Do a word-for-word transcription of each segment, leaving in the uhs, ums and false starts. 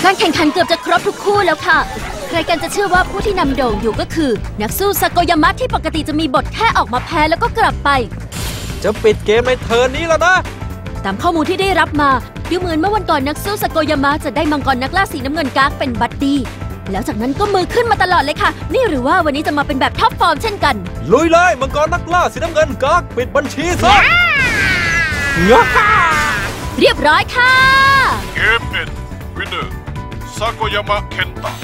การแข่งขันเกือบจะครบทุกคู่แล้วค่ะใครกันจะเชื่อว่าผู้ที่นำโด่งอยู่ก็คือนักสู้ซาโกยามะที่ปกติจะมีบทแค่ออกมาแพ้แล้วก็กลับไปจะปิดเกมในเทิร์นนี้แล้วนะตามข้อมูลที่ได้รับมาดูเหมือนเมื่อวันก่อนนักสู้ซาโกยามะจะได้มังกรนักล่าสีน้ำเงินกากเป็นบัดดี้แล้วจากนั้นก็มือขึ้นมาตลอดเลยค่ะนี่หรือว่าวันนี้จะมาเป็นแบบท็อปฟอร์มเช่นกันลุยเลยมังกรนักล่าสีน้ำเงินกากปิดบัญชีซะเรียบร้อยค่ะเกมเอ็นวินเนอร์ซาโกยามะเคนตะ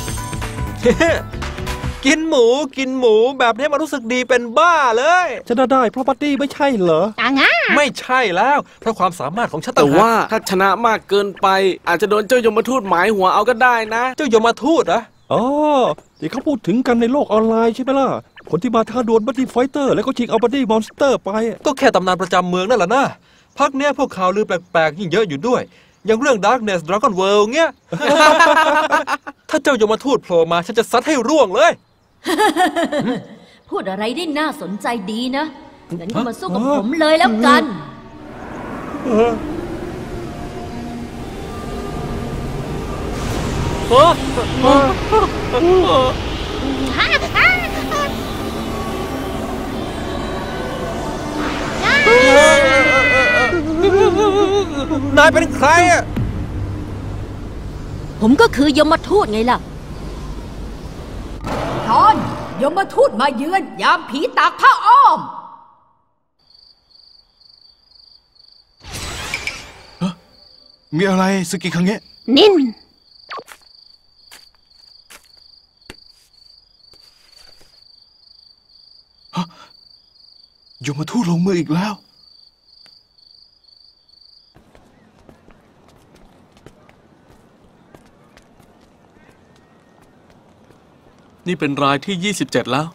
กินหมูกินหมูแบบนี้มันรู้สึกดีเป็นบ้าเลยชนะได้เพราะบัดดี้ไม่ใช่เหรอไม่ใช่แล้วเพราะความสามารถของฉันแต่ว่าถ้าชนะมากเกินไปอาจจะโดนเจ้ายมทูตหมายหัวเอาก็ได้นะเจ้ายมทูตเหรออ๋อที่เขาพูดถึงกันในโลกออนไลน์ใช่ไหมล่ะคนที่มาท้าดวลบัดดี้ไฟเตอร์แล้วก็ชิงเอาบัดดี้มอนสเตอร์ไปก็แค่ตำนานประจำเมืองนั่นแหละนะพักเนี้ยพวกข่าวลือแปลกๆยิ่งเยอะอยู่ด้วยอย่างเรื่อง Darkness Dragon World เงี้ย ถ้าเจ้ายมทูตโผล่มาฉันจะซัดให้ร่วงเลยพูดอะไรได้น่าสนใจดีนะงั้นก็มาสู้กับผมเลยแล้วกันนายเป็นใครอ่ะผมก็คือยมทูตไงล่ะทอนยมทูตมาเยือนยามผีตากผ้าอ้อมมีอะไรสกิคังเงะนินยมทูตลงมืออีกแล้วนี่เป็นรายที่ยี่สิบเจ็ดแล้ว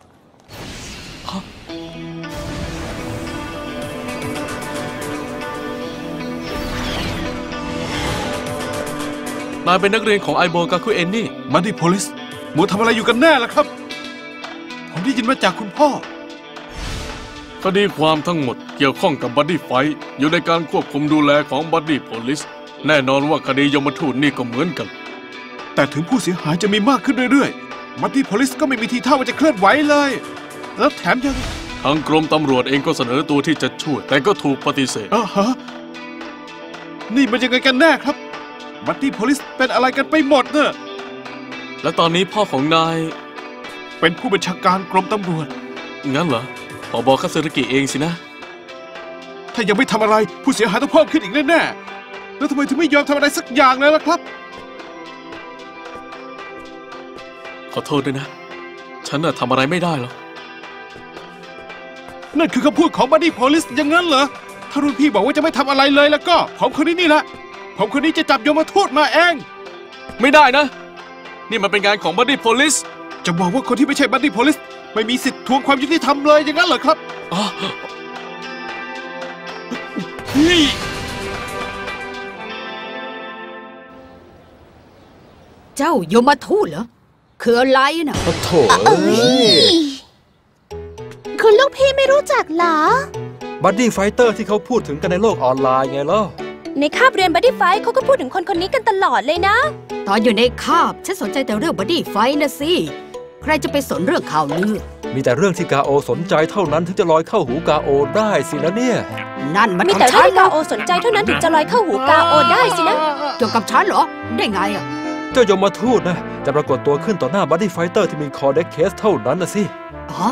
นายเป็นนักเรียนของไอโบกาคุเอนนี่บัดดี้โพลิสหมูทำอะไรอยู่กันแน่ล่ะครับผมได้ยินมาจากคุณพ่อคดีความทั้งหมดเกี่ยวข้องกับบัดดี้ไฟท์อยู่ในการควบคุมดูแลของบัดดี้โพลิสแน่นอนว่าคดียมทูตนี่ก็เหมือนกันแต่ถึงผู้เสียหายจะมีมากขึ้นเรื่อยๆบัดดี้โพลิสก็ไม่มีทีท่าว่าจะเคลื่อนไหวเลยแล้วแถมยังทางกรมตำรวจเองก็เสนอตัวที่จะช่วยแต่ก็ถูกปฏิเสธอ๋อฮะนี่มันยังไงกันแน่ครับบัดดี้โพลิสเป็นอะไรกันไปหมดเนอะและตอนนี้พ่อของนายเป็นผู้บัญชาการกรมตำรวจงั้นเหรอผบ.คาซึรุกิเองสินะถ้ายังไม่ทำอะไรผู้เสียหายต้องเพิ่มขึ้นอีกแน่ๆแล้วทำไมถึงไม่ยอมทำอะไรสักอย่างเลยล่ะครับขอโทษด้วยนะฉันน่ะทำอะไรไม่ได้หรอกนั่นคือคำพูดของบัดดี้โพลิสอย่างนั้นเหรอถ้ารุ่นพี่บอกว่าจะไม่ทำอะไรเลยแล้วก็ผมคนนี้นี่แหละผมคนนี้จะจับยมทูตมาเองไม่ได้นะนี่มันเป็นงานของบัดดี้โพลิสจะบอกว่าคนที่ไม่ใช่บัดดี้โพลิสไม่มีสิทธิ์ทวงความยุติธรรมเลยอย่างนั้นเหรอครับเจ้ายมทูตเหรอคืออะไรน่ะโถคุณลูกพี่ไม่รู้จักเหรอบัดดี้ไฟเตอร์ที่เขาพูดถึงกันในโลกออนไลน์ไงล่ะในคาบเรียนบัดดี้ไฟเขาก็พูดถึงคนคนนี้กันตลอดเลยนะตอนอยู่ในคาบฉันสนใจแต่เรื่องบัดดี้ไฟนะสิใครจะไปสนเรื่องข่าวลือมีแต่เรื่องที่กาโอสนใจเท่านั้นถึงจะลอยเข้าหูกาโอได้สินะเนี่ยนั่นมันมีแต่เรื่องที่กาโอสนใจเท่านั้นถึงจะลอยเข้าหูกาโอได้สินะเกี่ยวกับฉันเหรอได้ไงอ่ะเจ้ายมทูตนะจะปรากฏตัวขึ้นต่อหน้าบัดดี้ไฟเตอร์ที่มีคอเด็กเคสเท่านั้นนะสิอ๋อ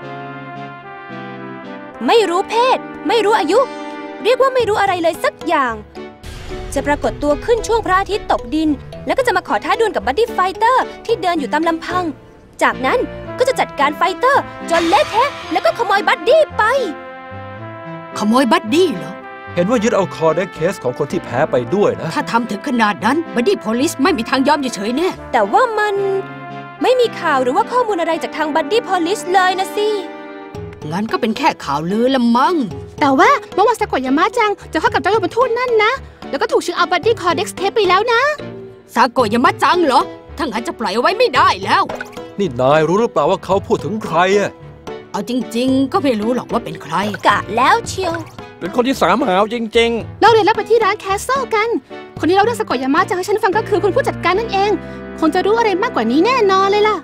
ไม่รู้เพศไม่รู้อายุเรียกว่าไม่รู้อะไรเลยสักอย่างจะปรากฏตัวขึ้นช่วงพระอาทิตย์ตกดินแล้วก็จะมาขอท้าดวลกับบัดดี้ไฟเตอร์ที่เดินอยู่ตามลำพังจากนั้นก็จะจัดการไฟเตอร์จนเละเทะแล้วก็ขโมยบัดดี้ไปขโมยบัดดี้เหรอเห็นว่ายึดเอาคอเด็กเคสของคนที่แพ้ไปด้วยนะถ้าทำถึงขนาดนั้นบัดดี้โพลิสไม่มีทางยอมเฉยๆแน่แต่ว่ามันไม่มีข่าวหรือว่าข้อมูลอะไรจากทางบัดดี้โพลิสเลยนะสิงั้นก็เป็นแค่ข่าวลือละมั้งแต่ว่าเมื่อวานซาโกยามะจังจะเข้ากับเจ้ายมทูตนั่นนะแล้วก็ถูกชิงเอาบัดดี้คอเด็กเคสไปแล้วนะซาโกยามะจังเหรอถ้างั้นจะปล่อยเอาไว้ไม่ได้แล้วนี่นายรู้หรือเปล่าว่าเขาพูดถึงใครอะเอาจริงๆก็ไม่รู้หรอกว่าเป็นใครกะแล้วเชียวเป็นคนที่สามหาวจริงเราเรียนแล้วไปที่ร้านแคสเซิลกัน คนที่เราเรื่องสะกดยามะจะให้ฉันฟังก็คือคุณผู้จัดการนั่นเอง คงจะรู้อะไรมากกว่านี้แน่นอนเลยล่ะ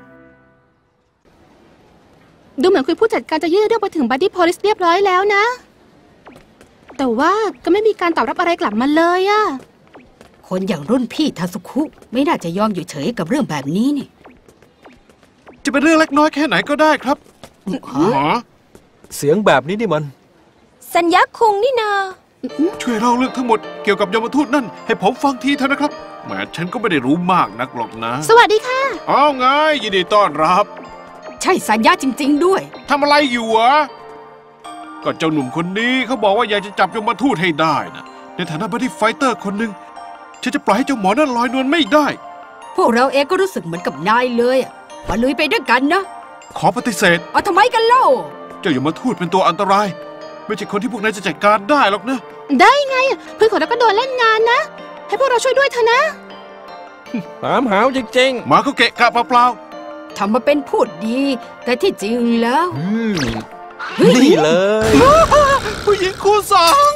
ดูเหมือนคุณผู้จัดการจะยื่นเรื่องไปถึงบัดดี้โพลิสเรียบร้อยแล้วนะ แต่ว่าก็ไม่มีการตอบรับอะไรกลับมาเลยอะคนอย่างรุ่นพี่ทาสุคุไม่น่าจะยอมอยู่เฉยกับเรื่องแบบนี้นี่จะเป็นเรื่องเล็กน้อยแค่ไหนก็ได้ครับหมอเสียงแบบนี้นี่มันสัญญาคุงนี่นาช่วยเล่าเรื่องทั้งหมดเกี่ยวกับยมทูตนั่นให้ผมฟังทีเถอะนะครับแหมฉันก็ไม่ได้รู้มากนักหรอกนะสวัสดีค่ะอ้าวไงยินดีต้อนรับใช่สัญญาจริง ๆ ด้วยทำอะไรอยู่วะก็เจ้าหนุ่มคนนี้เขาบอกว่าอยากจะจับยมทูตให้ได้นะในฐานะบัดดี้ไฟเตอร์คนหนึ่งฉันจะปล่อยให้เจ้าหมอนั่นลอยนวลไม่ได้พวกเราเองก็รู้สึกเหมือนกับนายเลยอะมาลุยไปด้วยกันนะขอปฏิเสธเอาทำไมกันเล่าเจ้ายมทูตเป็นตัวอันตราย ไม่ใช่คนที่พวกนายจะจัดการได้หรอกนะได้ไงอะเพื่อนของเราก็โดนเล่นงานนะ ให้พวกเราช่วยด้วยเถอะนะๆ สามหาวจริงหมาก็เกะกะเปล่าทำมาเป็นพูดดี แต่ที่จริงแล้วอืม นี่เลยๆผู้หญิงคู่สอง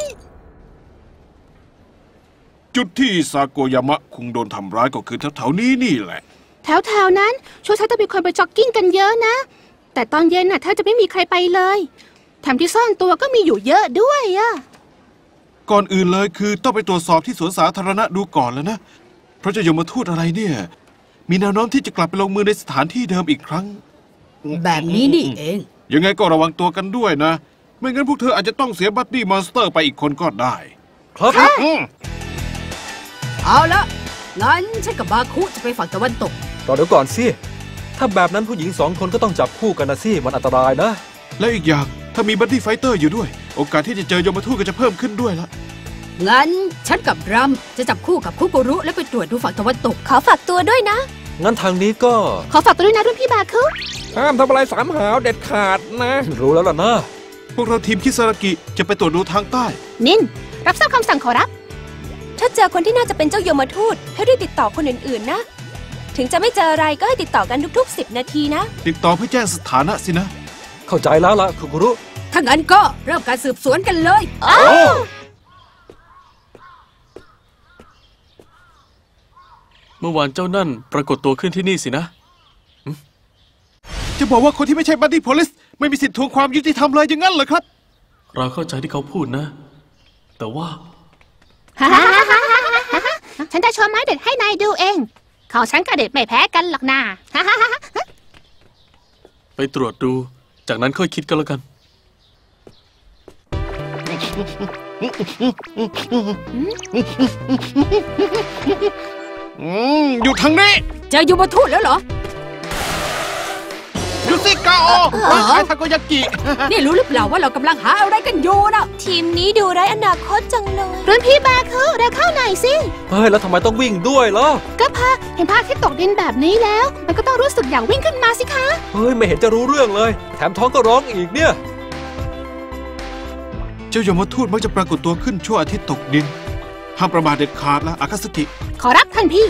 จุดที่ซาโกยามะคงโดนทำร้ายก็คือแถวๆนี้นี่แหละแถวๆนั้นช่วงเช้าจะมีคนไปจ็อกกิ้งกันเยอะนะ แต่ตอนเย็นน่ะแทบจะไม่มีใครไปเลยแถมที่ซ่อนตัวก็มีอยู่เยอะด้วยอะก่อนอื่นเลยคือต้องไปตรวจสอบที่สวนสาธารณะดูก่อนแล้วนะ เพราะเจะยมทูตอะไรเนี่ย มีแนวโน้มที่จะกลับไปลงมือในสถานที่เดิมอีกครั้งแบบนี้นี่เองยังไงก็ระวังตัวกันด้วยนะ ไม่งั้นพวกเธออาจจะต้องเสียบัดดี้มอนสเตอร์ไปอีกคนก็ได้ครับอืมเอาละงั้นฉันกับบาคุจะไปฝั่งตะวันตกรอเดี๋ยวก่อนสิ ถ้าแบบนั้นผู้หญิงสองคนก็ต้องจับคู่กันนะสิ มันอันตรายนะและอีกอย่างถ้ามีบัดดี้ไฟเตอร์อยู่ด้วย โอกาสที่จะเจอยมทูตก็จะเพิ่มขึ้นด้วยละงั้นฉันกับรัมจะจับคู่กับคุกุรุและไปตรวจดูฝั่งตะวันตกขอฝากตัวด้วยนะงั้นทางนี้ก็ขอฝากตัวด้วยนะรุ่นพี่บาคุๆ ห้ามทำอะไรสามหาวเด็ดขาดนะรู้แล้วล่ะนะพวกเราทีมคิซารากิจะไปตรวจดูทางใต้นินรับทราบคำสั่งขอรับถ้าเจอคนที่น่าจะเป็นเจ้ายมทูตให้รีบติดต่อคนอื่นๆนะ ถึงจะไม่เจออะไรก็ให้ติดต่อกันทุกๆสิบนาทีนะติดต่อเพื่อแจ้งสถานะสินะเข้าใจแล้วล่ะคุกุรุถ้างั้นก็เริ่มการสืบสวนกันเลยเมื่อวานเจ้านั่นปรากฏตัวขึ้นที่นี่สินะจะบอกว่าคนที่ไม่ใช่บัดดี้โพลิสไม่มีสิทธิ์ทวงความยุติธรรมเลยอย่างนั้นเหรอครับเราเข้าใจที่เขาพูดนะ แต่ว่าฉันจะโชว์ไม้เด็ดให้นายดูเองของฉันกับเด็ดไม่แพ้กันหรอกนะไปตรวจดู จากนั้นค่อยคิดกันแล้วกันอืมอยู่ทางนี้เจอยูมาทูตแล้วเหรอยูซิกาโอร่างกายทาโกยากินี่รู้หรือเปล่าว่าเรากำลังหาอะไรกันอยู่นะทีมนี้ดูไร้อนาคตจังเลยรุ่นพี่บาคุเร็วเข้าหน่อยสิเฮ้ย แล้วทำไมต้องวิ่งด้วยล่ะก็พาเห็นพระอาทิตย์ตกดินแบบนี้แล้ว มันก็ต้องรู้สึกอยากวิ่งขึ้นมาสิคะเฮ้ย ไม่เห็นจะรู้เรื่องเลย แถมท้องก็ร้องอีกเนี่ยเจ้ายมทูตมักจะปรากฏตัวขึ้นช่วงอาทิตย์ตกดิน ห้ามประมาทเด็ดขาดละอากาสึกิขอรับท่านพี่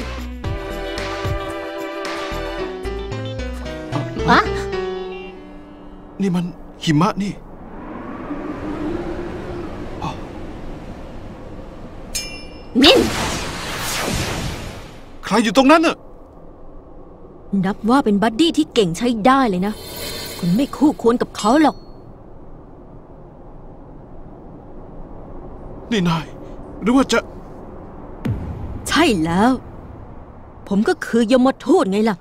วะนี่มันหิมะนี่นินใครอยู่ตรงนั้นน่ะนับว่าเป็นบัดดี้ที่เก่งใช้ได้เลยนะ คุณไม่คู่ควรกับเขาหรอกนี่นาย หรือว่าจะใช่แล้ว ผมก็คือยมทูตไงล่ะ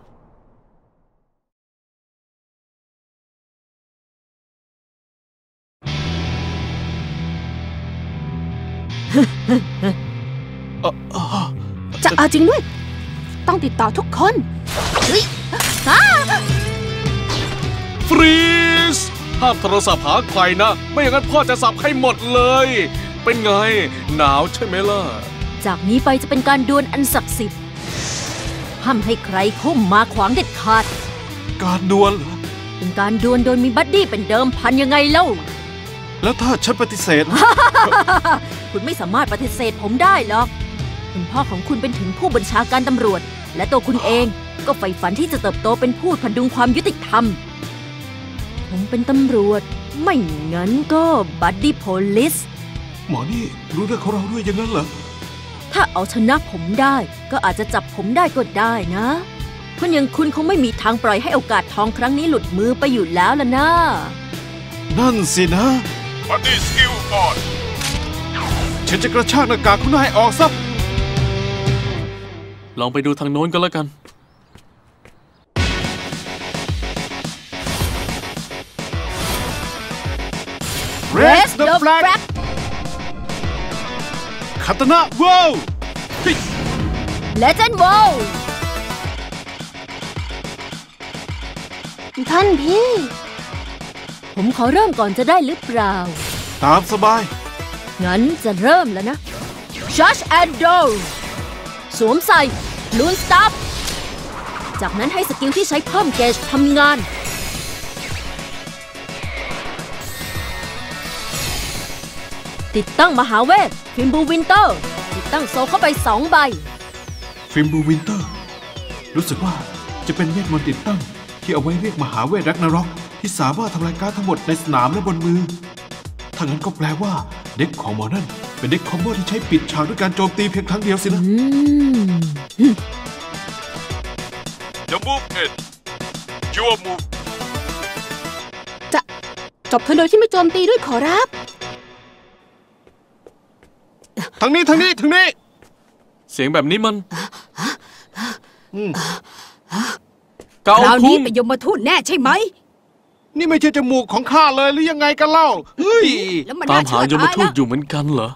จะเอาจริงด้วย ต้องติดต่อทุกคนฟรีสห้ามโทรศัพท์หาใครนะ ไม่อย่างนั้นพ่อจะสับให้หมดเลย เป็นไง หนาวใช่ไหมล่ะจากนี้ไปจะเป็นการดวลอันศักดิ์สิทธิ์ ห้ามให้ใครเข้ามาขวางเด็ดขาดการดวลเหรอเป็นการดวลโดยมีบัดดี้เป็นเดิมพันยังไงเล่าแล้วถ้าฉันปฏิเสธล่ะคุณไม่สามารถปฏิเสธผมได้หรอก คุณพ่อของคุณเป็นถึงผู้บัญชาการตำรวจ และตัวคุณเองก็ใฝ่ฝันที่จะเติบโตเป็นผู้พดุงความยุติธรรม ผมเป็นตำรวจ ไม่งั้นก็บัดดี้โพลิสหมอนี่รู้เรื่องของเราด้วยอย่างนั้นเหรอถ้าเอาชนะผมได้ก็อาจจะจับผมได้ก็ได้นะคนอย่างคุณคงไม่มีทางปล่อยให้โอกาสทองครั้งนี้หลุดมือไปอยู่แล้วล่ะนะนั่นสินะบัดดี้สกิลออนฉันจะกระชากหน้ากากคุณนายออกซะลองไปดูทางโน้นก็แล้วกัน Raise the flag คาตานะเวิลด์ Legend w o r l ท่านพี่ผมขอเริ่มก่อนจะได้หรือเปล่าตามสบายงั้นจะเริ่มแล้วนะ Charge and Roll สวมใส่ Loon Staff จากนั้นให้สกิลที่ใช้เพิ่มเกจทำงานติดตั้งมหาเวทฟิมบูวินเตอร์ติดตั้งโซเข้าไปสองใบฟิมบูวินเตอร์รู้สึกว่าจะเป็นเวทมนต์ติดตั้งที่เอาไว้เรียกมหาเวทแร็กนาร็อกที่สามารถทำลายการ์ดทั้งหมดในสนามและบนมือถ้างั้นก็แปลว่าเด็กของหมอนั่นเป็นเด็กคอมโบที่ใช้ปิดฉากด้วยการโจมตีเพียงครั้งเดียวสินะอืม The move it your move จะจบเธอโดยที่ไม่โจมตีด้วยขอรับทางนี้ทางนี้ทางนี้เสียงแบบนี้มันคราวนี้เป็นยมทูตแน่ใช่ไหมนี่ไม่ใช่จมูกของข้าเลยหรือยังไงกันเล่าเฮ้ยแล้วมันตามน่าหาเชื่อยมตายทูตแล้วอยู่เหมือนกันเหรอ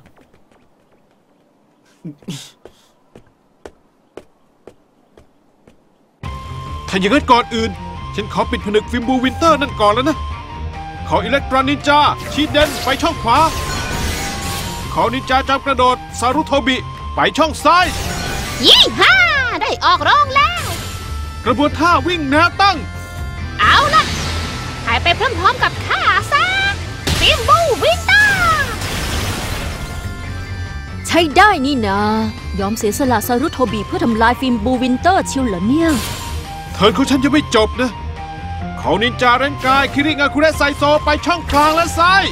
ถ้าอย่างนั้นก่อนอื่นฉันขอปิดผนึกฟิล์มบูวินเตอร์นั่นก่อนแล้วนะขออิเล็กตรอนนินจาชีเดนไปช่องขวาขอนินจาจอมกระโดดซารุโทบิไปช่องซ้ายยี่ห้าได้ออกโรงแล้วกระบวนท่าวิ่งแนวตั้งเอาล่ะหายไปพร้อมๆกับข้าซะฟิมบูวินเตอร์ใช้ได้นี่นะ ยอมเสียสละซารุโทบีเพื่อทำลายฟิล์มบูวินเตอร์ชิวเหรอเนี่ยเทิร์นของฉันยังไม่จบนะขอนินจาเรนกายคิริงาคุเรไซโซไปช่องกลางและซ้าย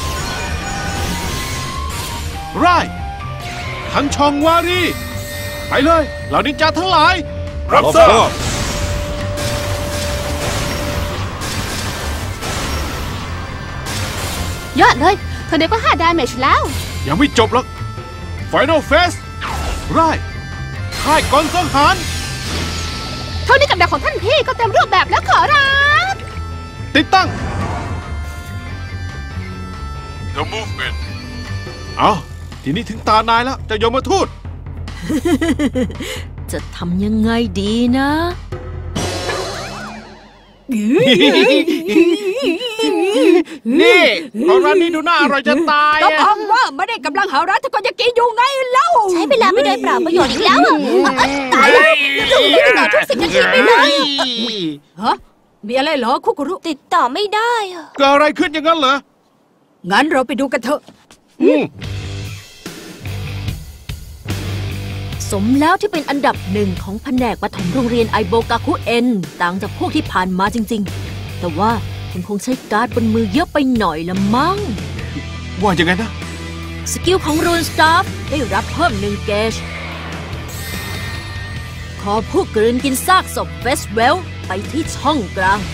ไรทันชองวารีไปเลยเหล่านินจาทั้งหลายรับทราบยอดเลยเธอเด็กก็ห้าดาเมจแล้วยังไม่จบหรอก Final Phase ไรค่ายกองสังหารเท่านี้กับดักของท่านพี่ก็เต็มรูปแบบแล้วขอรับติดตั้ง The Movement เอาทีนี้ถึงตานายแล้วเจะยมทูตจะทำยังไงดีนะนี่ของร้านนี้ดูน่าอร่อยจะตายก็อะบอกว่าไม่ได้กำลังหาร้านที่ก็จะกินอยู่ไงเล่าใช้เวลาไปโดยเปล่าประโยชน์อีกแล้วอ่ะตายแล้วดูไม่ติดต่อทุกสิบนาทีไปเลยฮะมีอะไรเหรอคุกุรุติดต่อไม่ได้อ่ะเกิดอะไรขึ้นอย่างนั้นเหรองั้นเราไปดูกันเถอะอืมสมแล้วที่เป็นอันดับหนึ่งของแผนกปฐมโรงเรียนไอโบกาคุเอ็นต่างจากพวกที่ผ่านมาจริงๆ แต่ว่าคุณคงใช้การ์ดบนมือเยอะไปหน่อยละมั้งว่ายังไงนะสกิลของรูนสตาฟได้รับเพิ่มหนึ่งเกจขอผู้กลืนกินซากศพเฟสเวลไปที่ช่องกลาง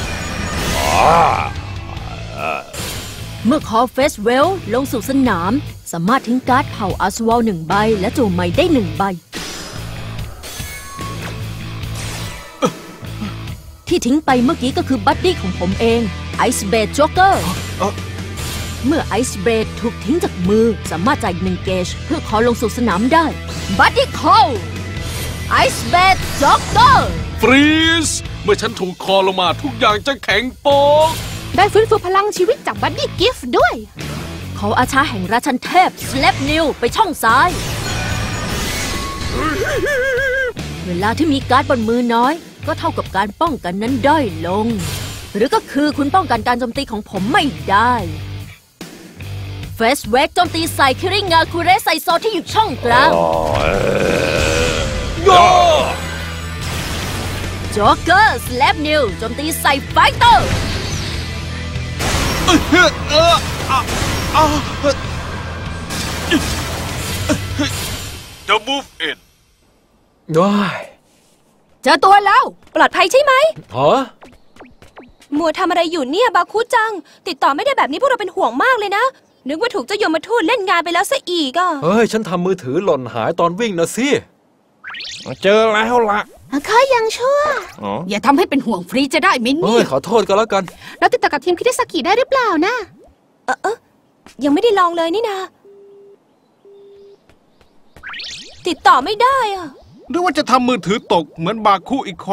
เมื่อคอเฟสเวลลงสู่สนามสามารถทิ้งการ์ดเผ่าอาสวอลหนึ่งใบและจู่ใหม่ได้หนึ่งใบ ที่ทิ้งไปเมื่อกี้ก็คือบัดดี้ของผมเองไอซ์เบดจ็อกเกอร์เมื่อไอซ์เบดถูกทิ้งจากมือสามารถจ่ายหนึ่งเกจเพื่อขอลงสู่สนามได้บัดดี้คอลไอซ์เบดจ็อกเกอร์ฟรีสเมื่อฉันถูกคอลงมาทุกอย่างจะแข็งโป๊กได้ฟื้นฟูพลังชีวิตจากบัดดี้กิฟต์ด้วยขออาชาแห่งราชันเทพสแลปนิวไปช่องซ้าย เวลาที่มีการ์ดบนมือน้อยก็เท่ากับการป้องกันนั้นด้อยลง หรือก็คือคุณป้องกันการโจมตีของผมไม่ได้เฟสเวกโจมตีใส่คิริงาคุเรไซโซที่อยู่ช่องกลางจ็อกเกอร์สแลปนิวโจมตีใส่ไฟเตอร์ The Move In ว้ายเจอตัวแล้วปลอดภัยใช่ไหมฮะมัวทำอะไรอยู่เนี่ยบาคุจัง ติดต่อไม่ได้แบบนี้พวกเราเป็นห่วงมากเลยนะ นึกว่าถูกเจ้ายมทูตเล่นงานไปแล้วซะอีกอ่ะเฮ้ย ฉันทำมือถือหล่นหายตอนวิ่งนะสิเจอแล้วล่ะข้ายังชั่วอ๋ออย่าทำให้เป็นห่วงฟรีจะได้ไหมเฮ้เนี่ย ยขอโทษก็แล้วกันเราติดต่อกับทีมคิดซากิได้หรือเปล่านะเออเออยังไม่ได้ลองเลยนี่นา ติดต่อไม่ได้อ่ะหรือว่าจะทำมือถือตกเหมือนบาคุอีกคน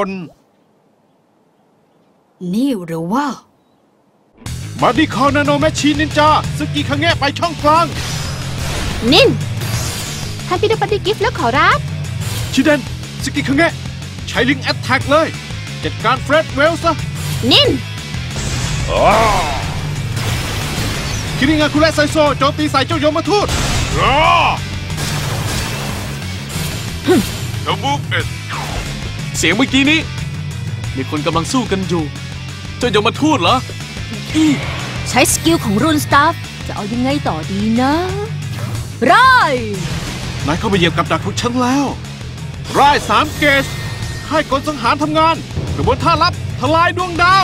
นี่หรือว่าบัดดี้คอนาโนแมชชีนนินจาสกิคังแงะไปช่องกลางนินท่านพี่ได้ปฏิกิฟต์แล้วขอรับชิเดนสกิคังแงะใช้ลิงแอตแทกเลย จัดการเฟรดเวลซะนินคิริงาคุระไซโซโจมตีใส่เจ้าโยมทูต The Move In เสียงเมื่อกี้นี้ มีคนกำลังสู้กันอยู่ เจ้าอย่ามาทูดเหรอใช้สกิลของรูนสตาฟจะเอายังไงต่อดีนะไรนายเข้าไปเหยียบกับดักของฉันแล้วร่ายสามเกจให้กลสังหารทำงานกระบวนท่าลับทลายดวงดาว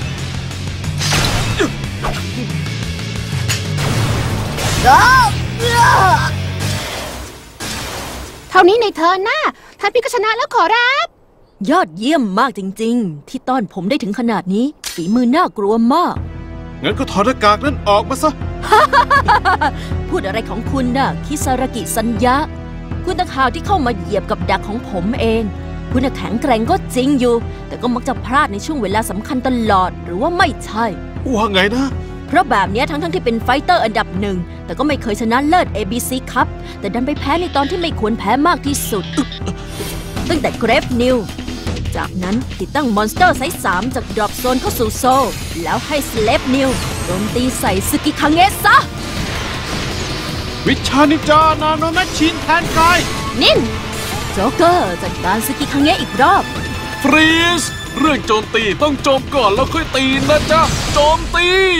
เท่านี้ในเธอหน้าท่านพี่ก็ชนะแล้วขอรับยอดเยี่ยมมากจริงๆ ที่ต้อนผมได้ถึงขนาดนี้ ฝีมือน่ากลัวมากงั้นก็ถอดหน้ากากนั้นออกมาซะพูดอะไรของคุณน่ะ คิซารากิสัญญาคุณตะข่าวที่เข้ามาเหยียบกับดักของผมเอง คุณน่ะแข็งแกร่งก็จริงอยู่ แต่ก็มักจะพลาดในช่วงเวลาสำคัญตลอดหรือว่าไม่ใช่ว่าไงนะเพราะแบบเนี้ยทั้งๆที่เป็นไฟเตอร์อันดับหนึ่งแต่ก็ไม่เคยชนะเลิศ เอ บี ซี ครับ แต่ดันไปแพ้ในตอนที่ไม่ควรแพ้มากที่สุด ตั้งแต่เกรฟนิวจากนั้นติดตั้งมอนสเตอร์ไซส์สามจากดรอปโซนเข้าสู่โซลแล้วให้สเลปนิวโจมตีใส่ซึกิคังเงะซะวิชานินจานาโนแมชชีนแทนกายนินโจ๊กเกอร์จัดการซึกิคังเงะอีกรอบฟรีส เรื่องโจมตีต้องโจมก่อนแล้วค่อยตีนะจ๊ะ โจมตี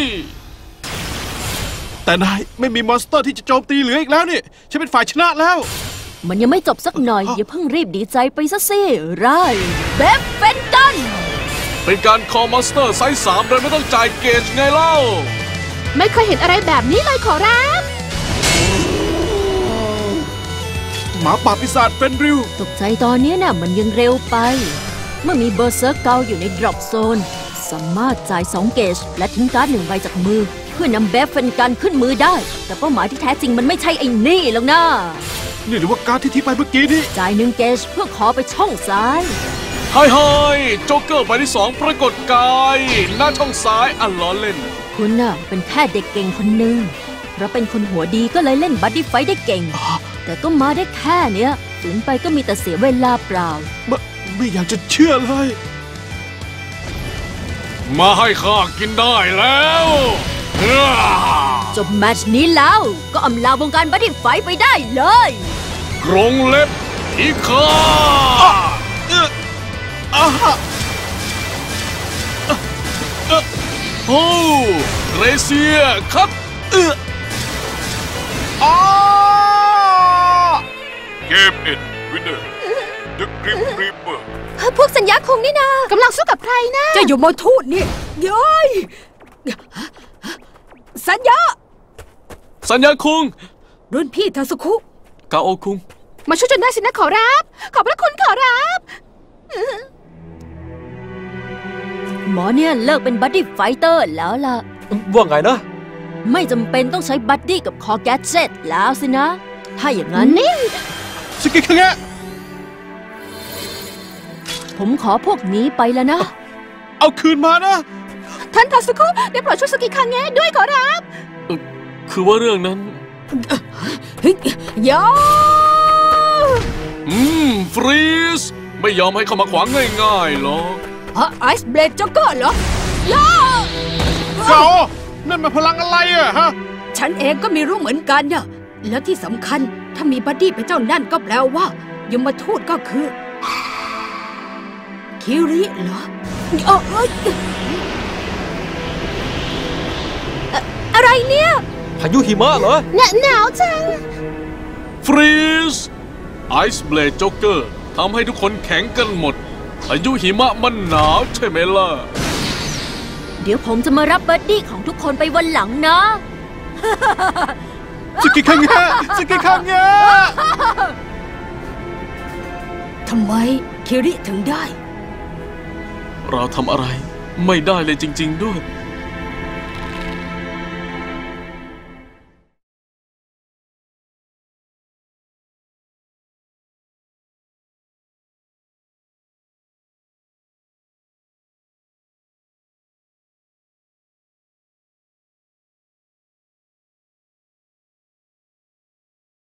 แต่นายไม่มีมอนสเตอร์ที่จะโจมตีเหลืออีกแล้วนี่ฉันเป็นฝ่ายชนะแล้วมันยังไม่จบสักหน่อย อย่าเพิ่งรีบดีใจไปซะสิไรเบฟเฟนตันเป็นการคอมอนสเตอร์ไซส์สามโดยไม่ต้องจ่ายเกจไงเล่าไม่เคยเห็นอะไรแบบนี้เลยขอรับหมาป่าปีศาจเฟนริวตกใจตอนนี้น่ะมันยังเร็วไป เมื่อมีเบอร์เซอร์เกาอยู่ในดรอปโซนสามารถจ่ายสองเกจและทิ้งการ์ดหนึ่งใบจากมือ เพื่อนำเบฟเฟนกันขึ้นมือได้ แต่เป้าหมายที่แท้จริงมันไม่ใช่ไอ้นี่หรอกนะนี่หรือว่าการที่ทิ้งไปเมื่อกี้นี่จ่ายหนึ่งเกจเพื่อขอไปช่องซ้ายไฮไฮโจ๊กเกอร์ใบที่สองปรากฏกายหน้าช่องซ้ายอันล้อเล่นคุณน่ะเป็นแค่เด็กเก่งคนหนึ่งเพราะเป็นคนหัวดีก็เลยเล่นบัดดี้ไฟท์ได้เก่ง แต่ก็มาได้แค่เนี้ยฝืนไปก็มีแต่เสียเวลาเปล่าไม่ไม่อยากจะเชื่อเลยมาให้ข้ากินได้แล้วเฮ้อจบแมตช์นี้แล้วก็อำลาวงการบัดดี้ไฟท์ไปได้เลยกรงเล็บอีกข้า โอ้เรเซียครับเออเกมเอ็นวินเนอร์ดึกริมริมเบอร์พวกสัญญาคงนี่นากำลังสู้กับใครนะเจะอยู่มทูตนี่ย้อยสัญญาสัญญาคุงรุ่นพี่ทาสุคุกาโอคุงมาช่วยจนได้สินะขอรับ ขอบพระคุณขอรับหมอเนี่ยเลิกเป็นบัดดี้ไฟเตอร์แล้วล่ะว่าไงนะไม่จำเป็นต้องใช้บัดดี้กับคอแกดเจ็ตแล้วสินะ ถ้าอย่างนั้นนี่สกิคังแงะผมขอพวกนี้ไปแล้วนะเอาคืนมานะท่านทาสุคุได้โปรดช่วยสกิคังเงะด้วยขอรับคือว่าเรื่องนั้นย้อยอืม ฟรีส ไม่ยอมให้เข้ามาขวางง่ายๆหรอกไอซ์เบลดจ็อกเกอร์เหรอย่าเกานั่นมันพลังอะไรอะฮะฉันเองก็ไม่รู้เหมือนกันน่ะแล้วที่สำคัญถ้ามีบัดดี้เป็นเจ้านั่นก็แปลว่ายมทูตก็คือ คิริเหรอเอ้ยอะไรเนี่ยพายุหิมะเหรอหนาวหนาวจังฟรีสไอซ์เบลดจ็อกเกอร์ทำให้ทุกคนแข็งกันหมดพายุหิมะมันหนาวใช่ไหมล่ะเดี๋ยวผมจะมารับบัดดี้ของทุกคนไปวันหลังนะสกิคังเงะสกิคังเงะทำไมคิริถึงได้เราทำอะไรไม่ได้เลยจริงๆด้วย